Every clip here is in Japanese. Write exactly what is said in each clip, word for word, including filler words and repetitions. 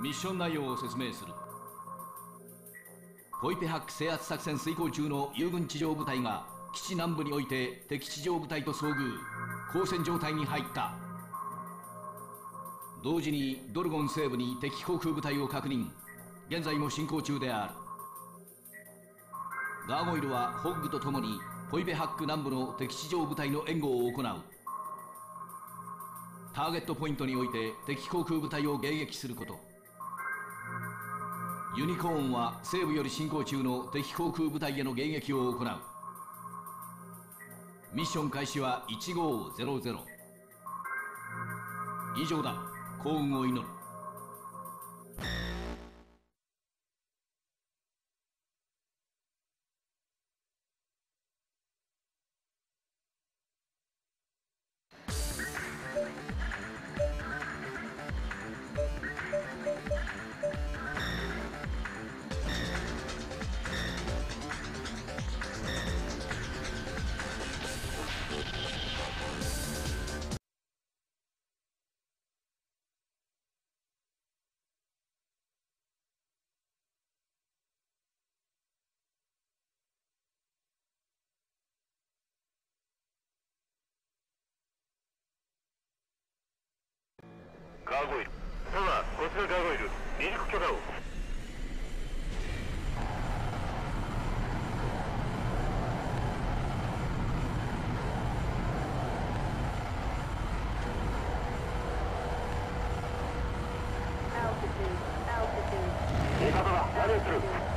ミッション内容を説明する。ポイペハック制圧作戦遂行中の友軍地上部隊が基地南部において敵地上部隊と遭遇、交戦状態に入った。同時にドルゴン西部に敵航空部隊を確認。現在も進行中である。ガーゴイルはホッグと共にポイペハック南部の敵地上部隊の援護を行う。ターゲットポイントにおいて敵航空部隊を迎撃すること。ユニコーンは西部より進行中の敵航空部隊への迎撃を行う。ミッション開始はいちごーぜろぜろ。以上だ。幸運を祈る。 ガーゴイル。ただ、こちらガーゴイル。離陸許可を。味方だ。何をする？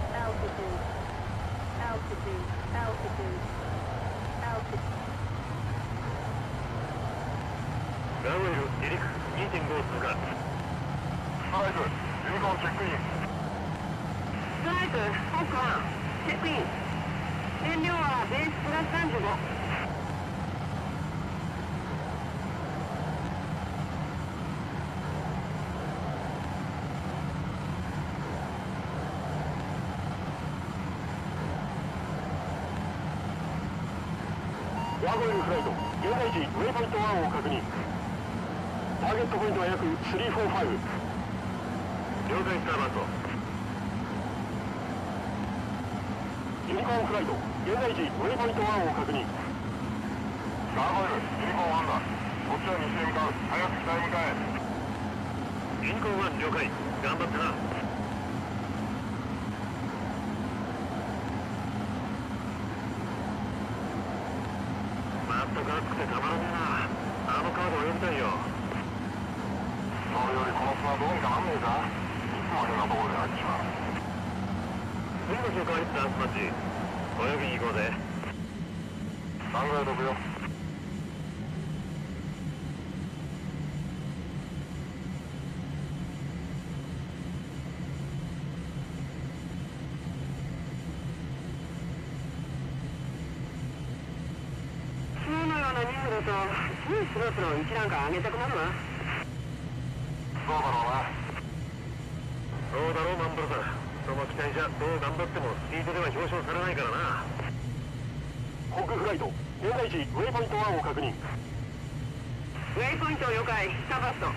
ガーゴイル、離陸 にてんご 通過。ストライク、ユニコーンチェックイン。 ストライク、ホークワン、チェックイン。燃料はベースプラスさんじゅうご。 ガーゴイルフライト、現在時ウェイポイントワンを確認。ターゲットポイントは約さんびゃくよんじゅうご。了解スターバット。ユニコーンフライト、現在時ウェイポイントワンを確認。ガーゴイル、ユニコーンワンだ。こっちは西へ向かう。早く北へ向かえ。ユニコーンワン了解。頑張ってな。まったく暑くてたまらねえな。あのカードを読みたいよ。それよりこの砂どうにかなんねえか。いつまでのところで入っちまう。次の周回いつだ、スマッチ。泳ぎに行こうぜ。さんぐらい飛ぶよ。 普通のような任務だとついスロスロいちランク上げたくなるわ。 そうだろうな。 そうだろう、マンブロさん。その機体じゃどう頑張ってもスピードでは表彰されないからな。 航空フライト、現在時ウェイポイントワンを確認。 ウェイポイント了解、スターバスト。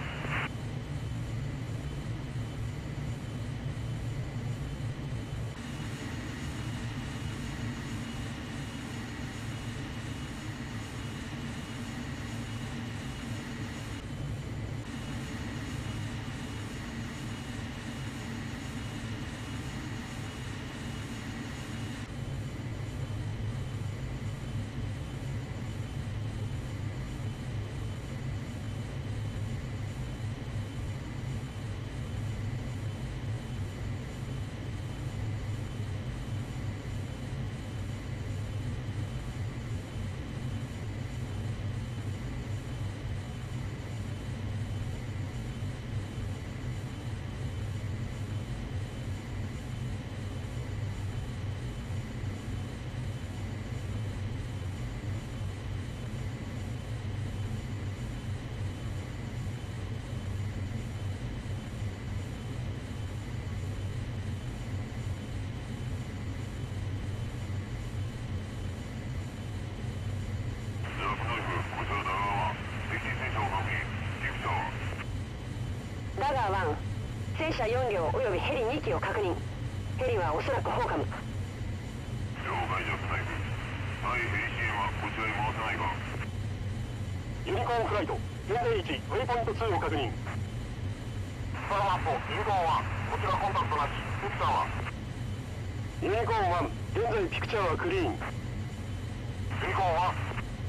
ダガーワン、 戦車よん両およびヘリに機を確認。ヘリはおそらくホーカム。 了解じゃスナイプ。対ヘリ支援はこちらに回せないか。ユニコーンフライト現在位置ウェイポイントツーを確認。スターマットユニコーンワン、こちらコンタクトなし。ピクチャーはユニコーンワン、現在ピクチャーはクリーン。ユニコーンワン。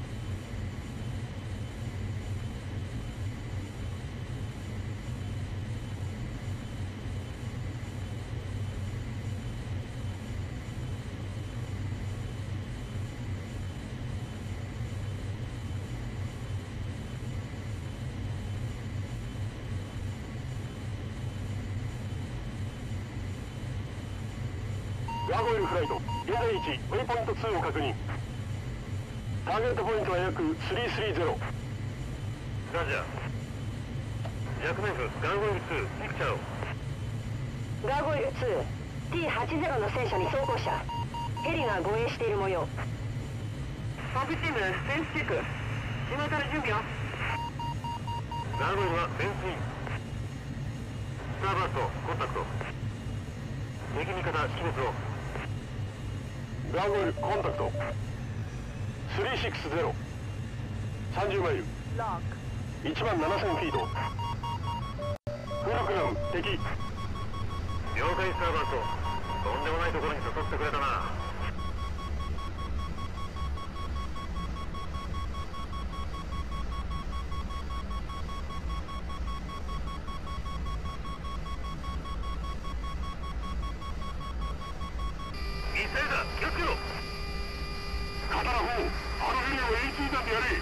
ガーゴイルフライト現在位置ウェイポイントツーを確認。ターゲットポイントは約さんさんゼロ。ラジャー。ジャックメイフガーゴイルツー、ピクチャーを。 ガーゴイルツー ティーはちじゅう の戦車に装甲車。ヘリが護衛している模様。パンプチームフェンスチェック。地元の準備を。 ガーゴイルはフェンスイン。スターバーストコンタクト。敵味方識別を。ガーゴイルコンタクトさんろくゼロ、さんじゅうマイル、いちまんななせんフィート。フルクラム敵。了解スターバースト。とんでもないところに誘ってくれたな。ミサイルだ、気をつけろ。刀砲、あのヘリを エイチ 弾でやれ。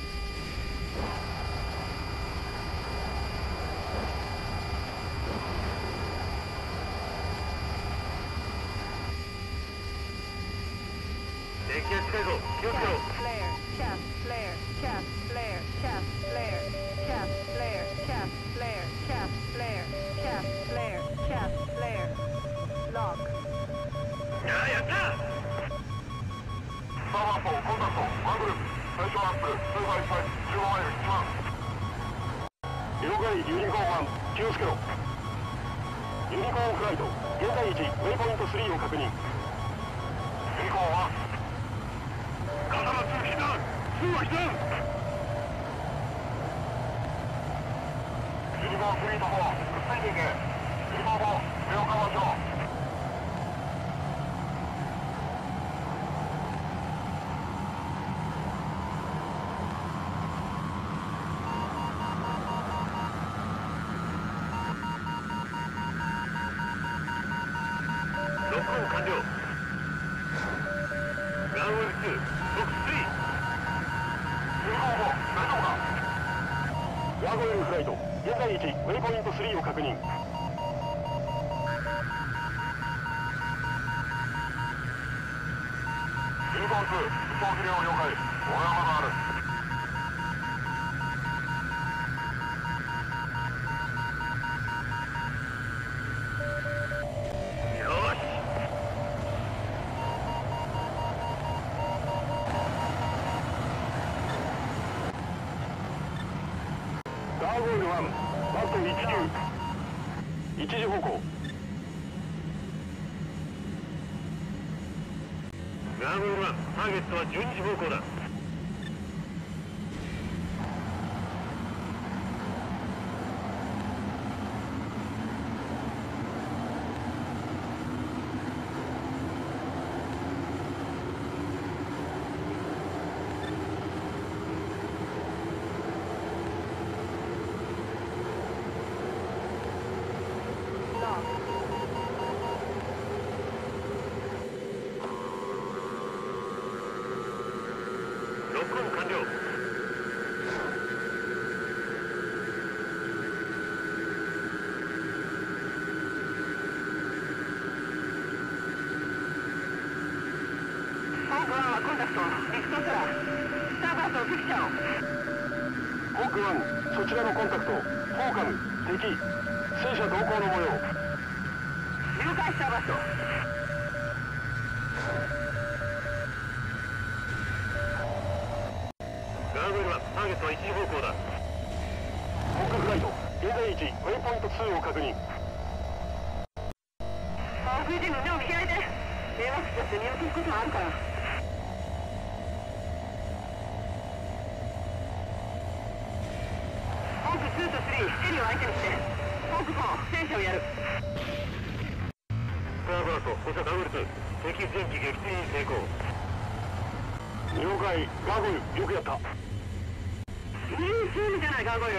敵が近いぞ、気をつけろ。やあ、やった。スターマットコンタクトワングループ、最初アップツーファイブファイブ、じゅうごマイルいちまん。了解ユニコーンワン、気をつけろ。ユニコーンフライト現在位置ウェイポイントスリーを確認。ユニコーンワン、刀ツー避難、ツーは避難。ユニコーンスリーとフォー、くっついていけ。ユニコーンフォー、目をカバーしろ。ロックオン完了。ガンウェルツー、ロックスリー。ユニコーンフォー、大丈夫か。ガーゴイルフライト現在位置ウェイポイントスリーを確認。ユニコーンツー、輸送機量了解。俺はまだある。ガーゴイルワン、バット一流。一時方向。ガーゴイルワン、ターゲットはじゅうに時方向だ。ロックオン完了。 ホークワンはコンタクト、リフトスラー。スターバーストピクチャーを。 ホークワン、そちらのコンタクト、フォーカム、敵、戦車同行の模様。 了解スターバースト。 ガーゴイルワン、ターゲットは一時方向だ。ホークフライト現在位置ウェイポイントツーを確認。 食いてんの目を見開いて。迷惑しちゃって見落とすこともあるから。ホークツーとスリー、ヘリを相手にして。ホークフォー、戦車をやる。 スターバースト、こちらダブルツー、敵前期撃墜に成功。了解、ガーゴイル、よくやった。 いいチームじゃないガーゴイル。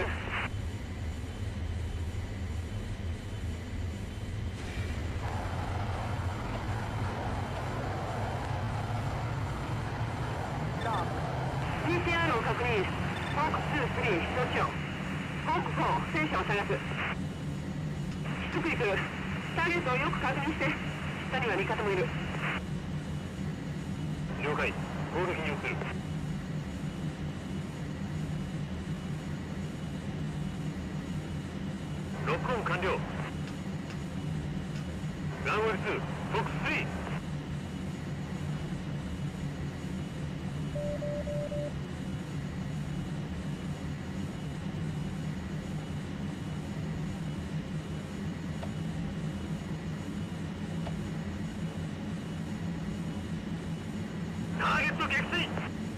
ピーシーアール を確認。ホークツー、スリー、どっちを。ホークフォー、戦車を探す。直に来る。ターゲットをよく確認して。下には味方もいる。 了解、攻撃に移る。ロックオン完了。ガンウェルツー、フォックススリー。ターゲット撃墜。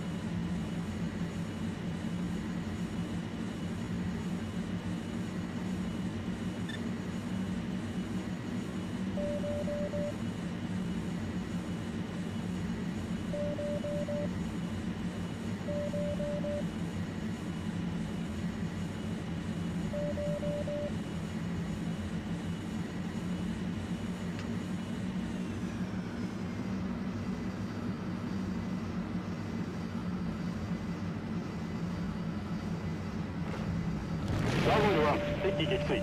ガーゴイルは敵撃墜。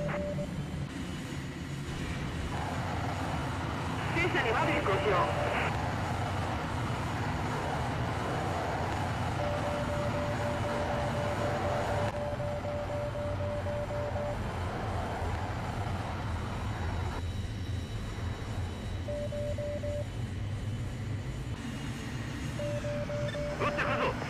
戦車にマーヴェリックをしよう。 撃ってくるぞ。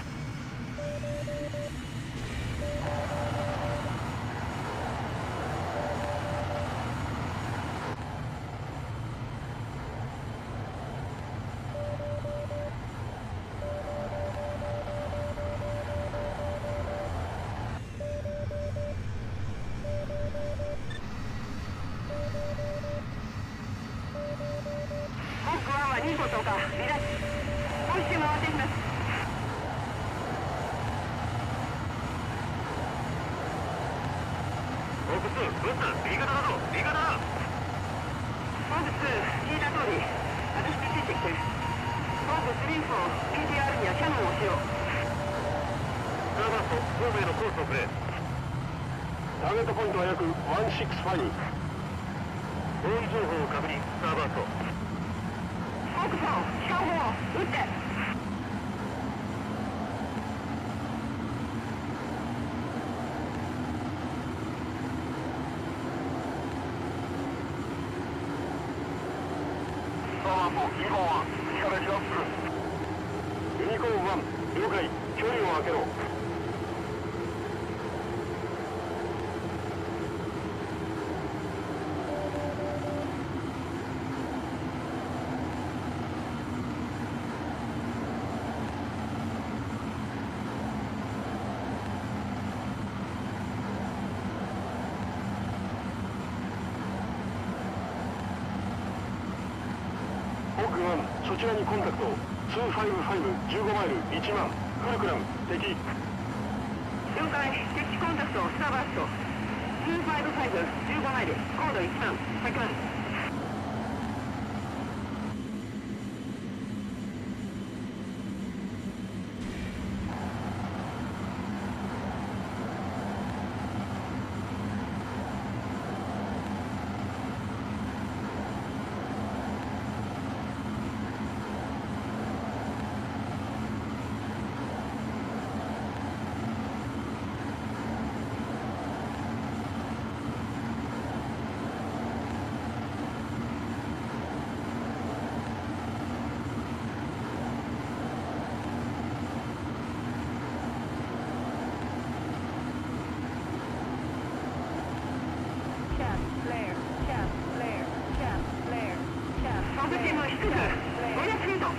ホークワンはに号とか離脱。もう一周回っていきます。 ホークツー、撃った。味方だぞ、味方だ。 ホークツー、聞いた通り、私についてきて。ホークスリー、フォー、ピーティーアール にはキャノンをしよう。 スターバースト、ホームへのコースをくれ。ターゲットポイントは約ひゃくろくじゅうご。方位情報を確認、スターバースト。 ホークフォー、機関砲を撃って。 スターバースト、ユニコーンワン、力離脱する。ユニコーンワン、了解、距離を空けろ。ホークワン、そちらにコンタクト。にひゃくごじゅう、じゅうごマイル、いちまん。フルクラム、敵。 了解、敵コンタクト、スターバースト。にひゃくごじゅう、じゅうごマイル、高度いちまん、先ます。 ごひゃくフィート。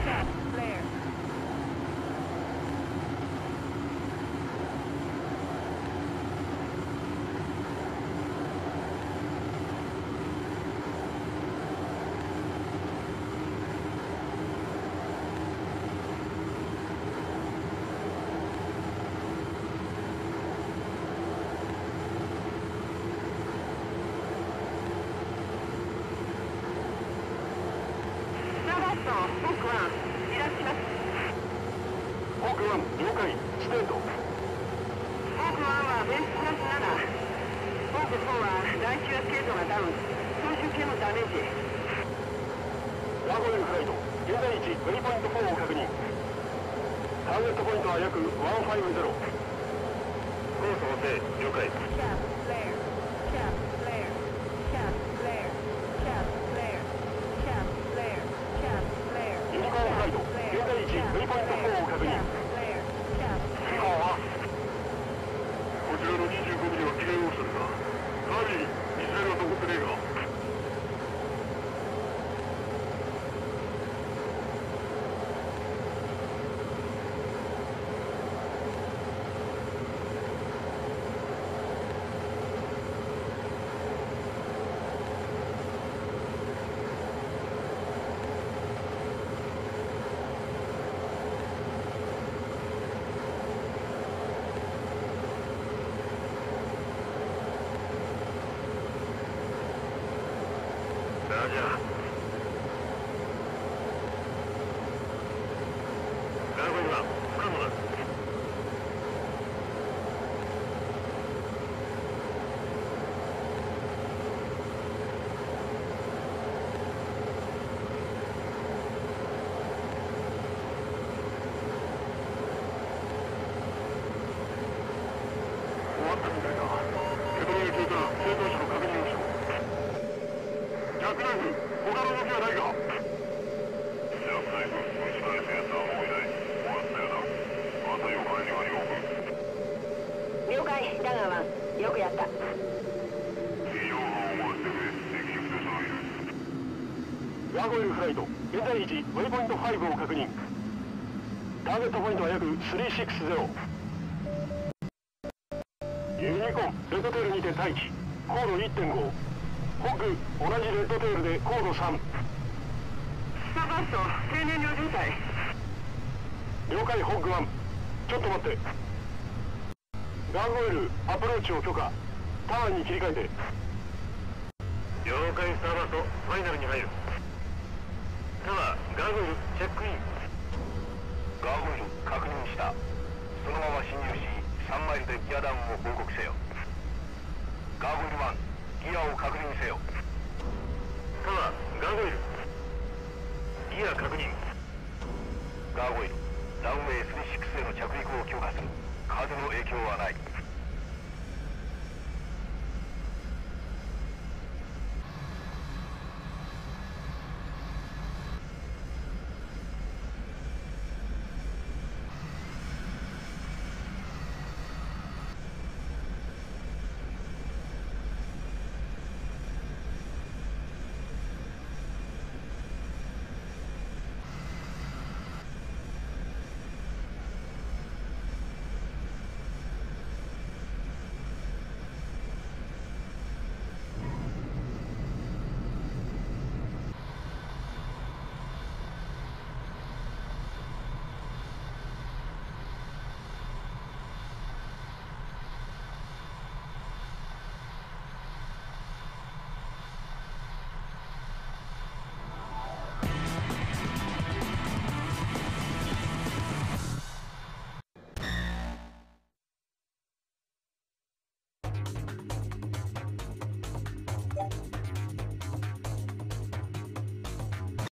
ホークワン、離脱します。 ホークワン、了解。ステート。 ホークワンはベースプラスなな。ホークフォーは第一圧系統がダウン。操縦系もダメージ。 ラゴエルフライト、現在位置、ウェイポイントフォーを確認。ターゲットポイントは約ひゃくごじゅう。コース補正、了解。ユニコーンフライト、現在位置、ウェイポイントフォーを確認。信号はこちらのにじゅうごミリは機嫌オフされた。カービィ、ミサイルは残ってねえか。ラジャー。ラゴイルは不可能だ。終わったみたいだ。ケトリエ級から生存者の確認をしろ。ジャックナイフ、他の動きはないか。ジャックナイフ、撃ち返す奴はもういない。終わったよな。また横にはよく。 了解、ダガーワン。よくやった。 非常報を終わってくれ。敵役者揃える。ラゴエルフライト、現在位置、ウェイポイントファイブを確認。ターゲットポイントは約さんびゃくろくじゅう。ユニコーン、レッドテールにて待機。高度 いってんご。ホッグ、同じレッドテールで高度さん。 スターバースト、低燃料状態。 了解、ホッグワン。ちょっと待って。ガーゴイル、アプローチを許可。ターンに切り替えて。了解、スターバースト、ファイナルに入る。タワー、ガーゴイル、チェックイン。ガーゴイル、確認した。そのまま侵入し、さんマイルでギアダウンを報告せよ。